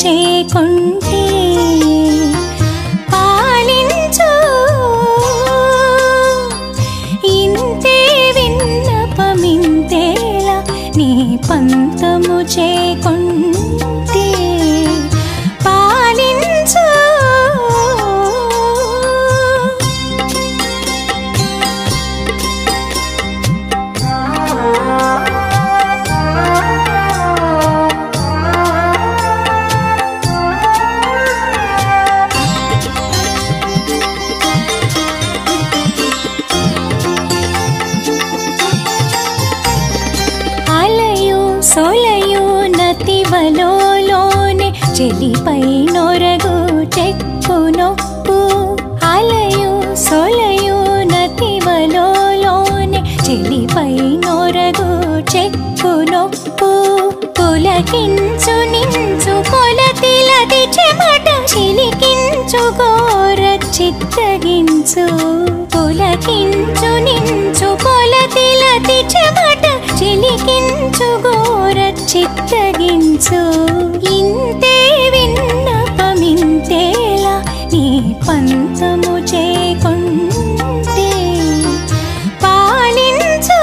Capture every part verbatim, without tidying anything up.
చేకొంటే పాలించు ఇంతే విన్నపమింతేలా నీ పంతము చేకొంటే పాలించు సోలయు నతివలోనే చెలిపై నొరగు చెక్కు నొప్పు అలయు సోలయు నతివలోనే చెలిపై నొరగు చెక్కు నొప్పు పులకించు నించు కొలతిలది చెమట చిలికించు గోర చిత్తగించు పులకించు నించు కొలతిలది చెమట చిలికించు గోర చిత్తగించు ఇంతే విన్నపమింతేలా నీ పంతము చేకొంటే పాలించు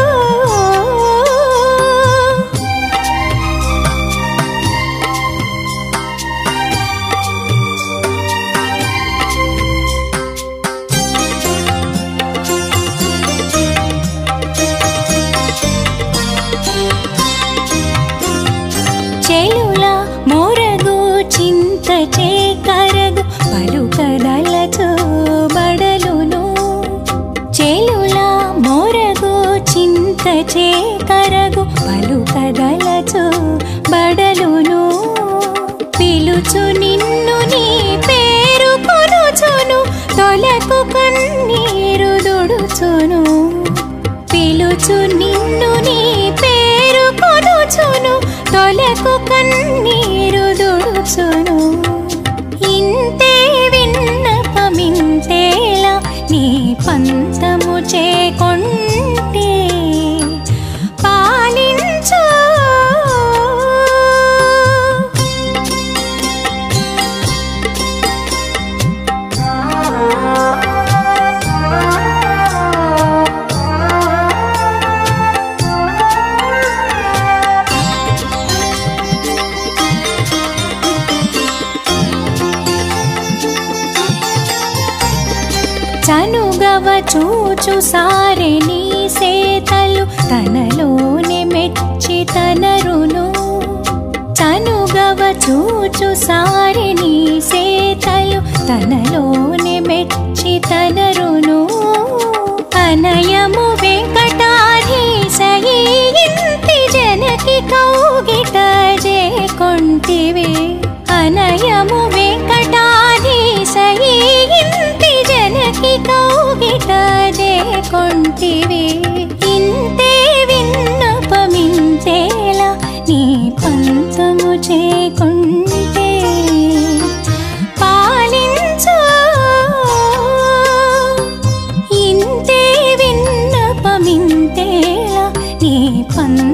చెలుల మోరగు చింత చేకరగు పలుకదలచు బడలును చెలుల మోరగు చింత చేకరగు పలుకదలచు బడలును పిలుచు నిన్ను నీ పేరు కొనుచును తొలకు కన్నీరు దుడుచును పిలుచు నిన్ను నీ పేరు కొనుచును తొలకు కన్నీరు దుడుచును ఇంతే విన్నపమింతేలా నీ పంతము చేకొంటే పాలించు చనుగవ చూచు సారె నీ సేతలు తనలోనే మెచ్చి తనరును చనుగవ చూచు సారె నీ సేతలు తనలోనే మెచ్చి తనరును అనయము వెంకటాధీశ ఇంతి జనకి కౌగిట చేకొంటివే అనయము వెంకటాధీశ ఇంతి జనకి కౌగిట చేకొంటివే ఇంతే విన్నపమింతేలా నీ పంతము చేకొంటే పాలించు ఇంతే విన్నపమింతేలా నీ పంత